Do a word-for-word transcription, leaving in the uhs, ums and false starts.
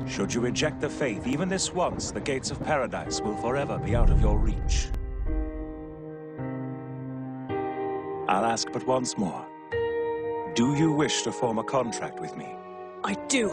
Should you reject the faith even this once, the gates of paradise will forever be out of your reach. I'll ask but once more. Do you wish to form a contract with me? I do.